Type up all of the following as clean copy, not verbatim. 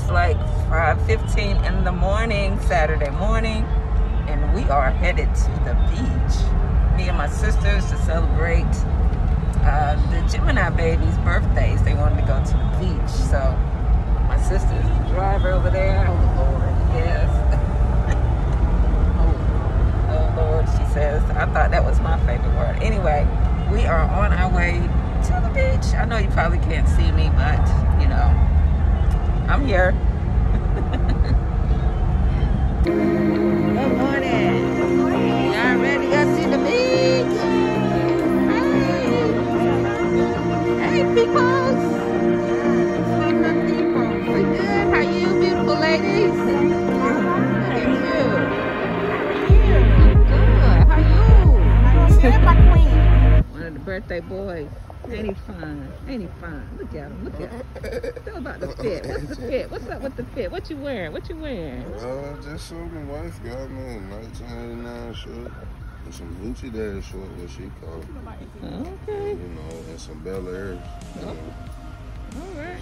It's like 5:15 in the morning, Saturday morning, and we are headed to the beach. Me and my sisters to celebrate the Gemini babies' birthdays. They wanted to go to the beach, so my sister's the driver over there. Oh Lord, yes. Oh Lord, she says. I thought that was my favorite word. Anyway, we are on our way to the beach. I know you probably can't see me, but you know, I'm here. Good morning. Y'all ready to go to the beach? Hey peoples. We good? How you, beautiful ladies? Look at you. Good. How you? One of the birthday boys. Ain't he fine? Ain't he fine? Look at him. Look at him. Tell about the fit. What's the fit? What's up with the fit? What you wearing? What you wearing? Just so my wife got me a 1989 shirt and some Gucci Dash short, what she called. Okay. You know, and some Bel Airs. You know. All right.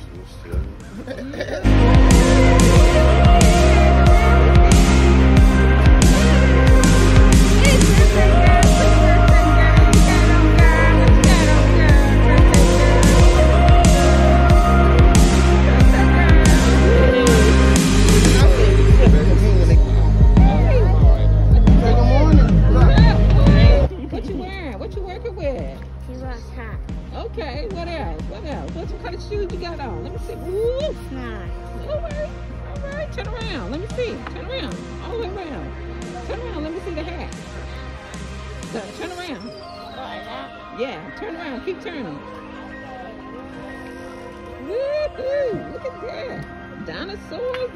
Okay, what else? What else? What kind of shoes you got on? Let me see. Ooh, nice. All right, turn around. Let me see. Turn around. All the way around. Turn around. Let me see the hat. Turn around. Like that? Yeah, turn around. Keep turning. Woo-hoo. Look at that. Dinosaurs.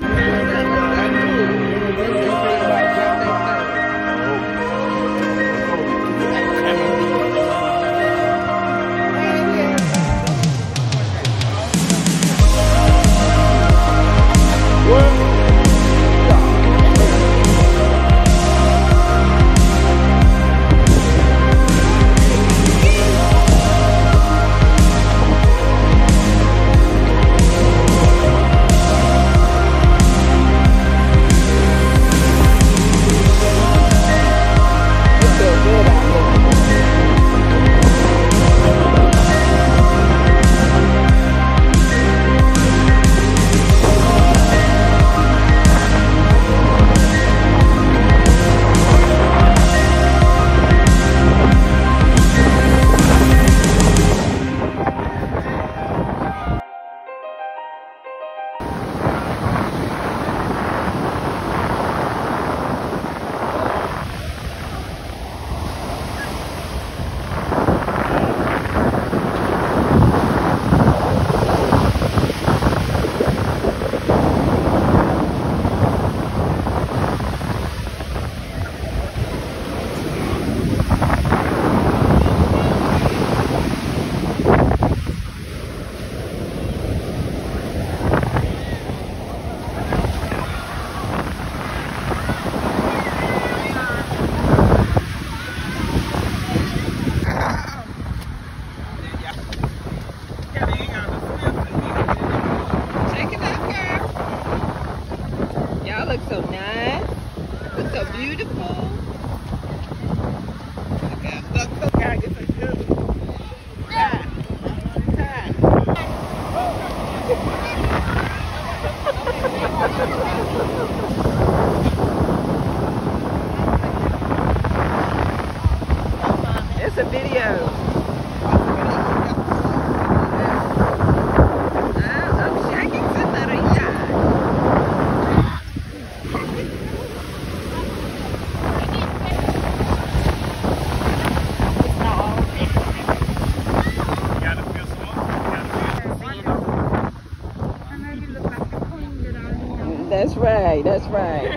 Y'all look so nice. Look so beautiful. Look, gotta get some shoes. It's a video. That's right, that's right.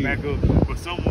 back up. But some